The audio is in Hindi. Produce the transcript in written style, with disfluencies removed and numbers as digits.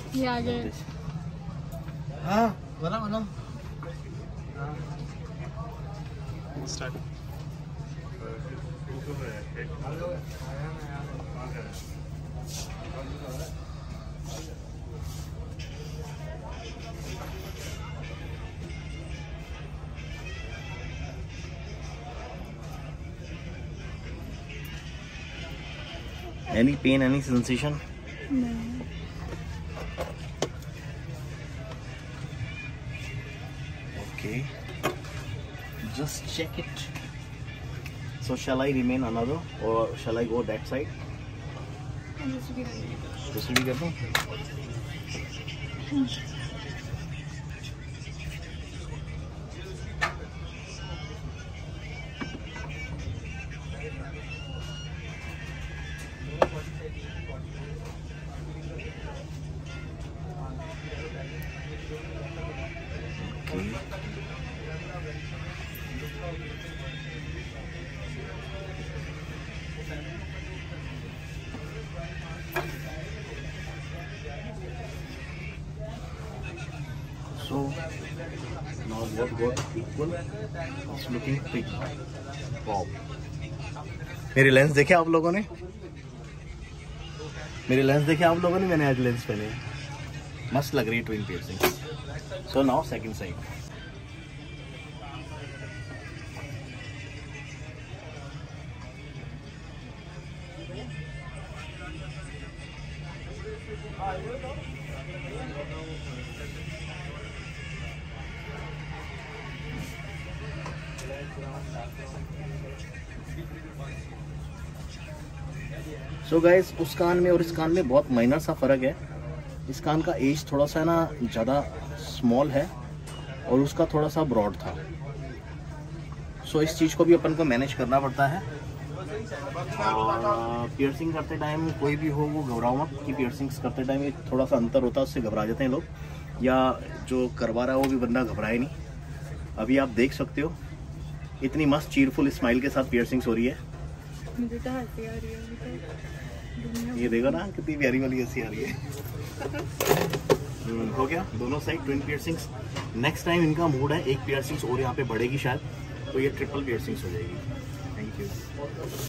ये आ गए। हाँ बना start. Any pain, any sensation? No. Okay. Just check it. So shall I remain another or shall I go that side? दूसरी कर दूँ? So now what got equal? It's looking thick. Wow. मेरी लेंस देखे आप लोगों ने? मेरी लेंस देखे आप लोगों ने? मैंने आज लेंस पहने। मस्त लग रही है twin piercing. So now second side. So guys, उस कान में और इस कान में बहुत माइनर सा फ़र्क है। इस कान का एज थोड़ा सा ना ज़्यादा स्मॉल है और उसका थोड़ा सा ब्रॉड था। सो इस चीज़ को भी अपन को मैनेज करना पड़ता है। पियर्सिंग करते टाइम कोई भी हो वो घबराओ मत कि पियर्सिंग्स करते टाइम एक थोड़ा सा अंतर होता है, उससे घबरा जाते हैं लोग, या जो करवा रहा है वो भी बंदा घबराए नहीं। अभी आप देख सकते हो इतनी मस्त चीयरफुल स्माइल के साथ पियर्सिंग्स हो रही है। मुझे तो हंसी आ रही है। ये देखो ना कितनी प्यारी वाली हंसी आ रही है। हो गया दोनों side twin piercings. Next time इनका मूड है एक पियर्सिंग्स और यहाँ पे बढ़ेगी शायद, तो ये ट्रिपल पियर्सिंग्स हो जाएगी। Thank you.